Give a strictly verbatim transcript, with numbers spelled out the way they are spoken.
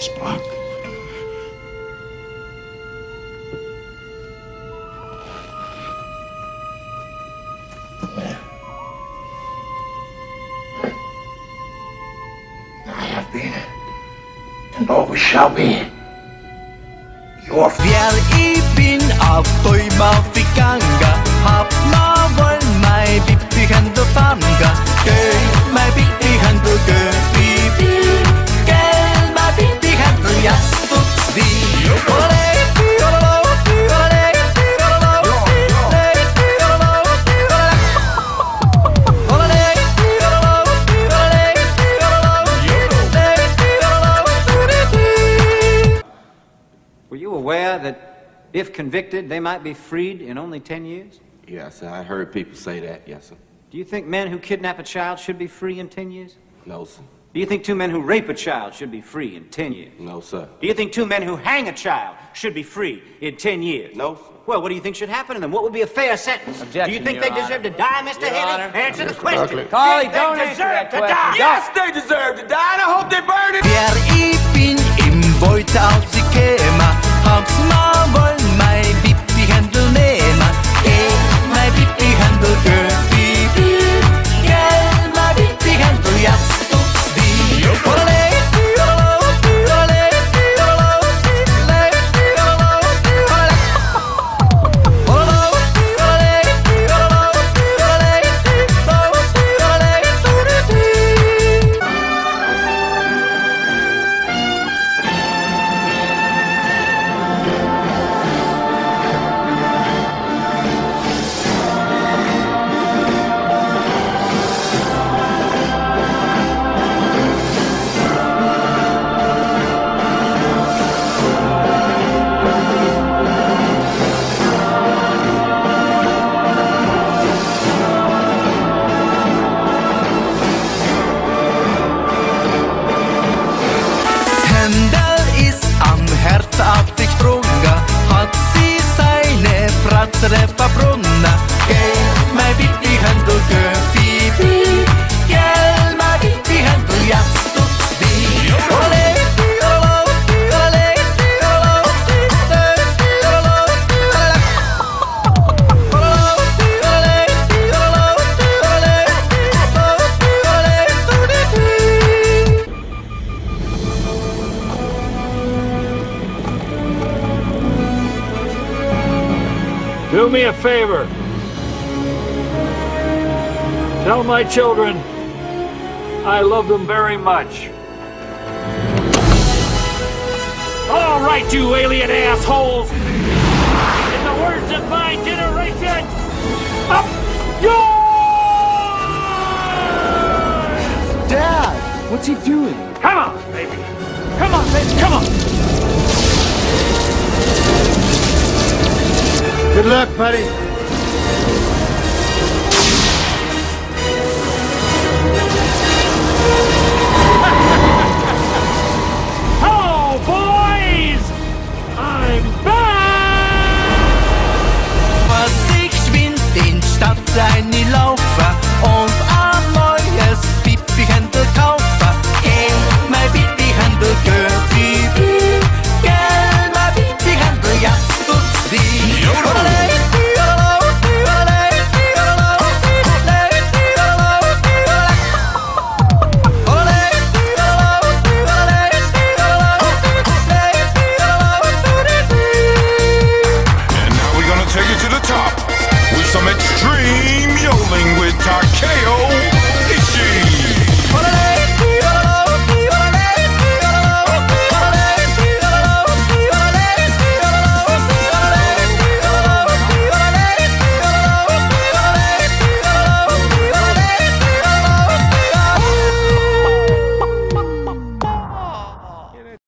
Spark. I have been, and always shall be, your Vel ipin av tôi mau phi kanga hap ma vol mai bippi hando famga ke mai bippi hando ke bippi ke mai bippi hando yastu di ole ole ole Were you aware that if convicted, they might be freed in only ten years? Yes, sir. I heard people say that. Yes, sir. Do you think men who kidnap a child should be free in ten years? No, sir. Do you think two men who rape a child should be free in ten years? No, sir. Do you think two men who hang a child should be free in ten years? No, sir. Well, what do you think should happen to them? What would be a fair sentence? Objection, do you think Your they Honor. deserve to die, Mister Your Haley? Honor. Answer the Mister question. Buckley. Carly, Did don't they answer deserve that to question. die? Yes, they deserve to die, and I hope they burn it. Vel ipin im voita av sikema hap ma vol mai bippi hando nema ke mai bippi hando ke bippi ke mai bippi hando yastu di ole Händel ist am Herz auf dich sprunga hat sie seine Fratze verbrunna Gel mai bippi hando ke bippi Gel mai bippi hando yastu di Ole ole ole Do me a favor. Tell my children I love them very much. All right, you alien assholes! In the words of my generation, up yours! Dad, what's he doing? Come on, baby. Come on, baby, come on! Good luck, buddy. Hello, boys! I'm back! Was ich schwind in Stadt ein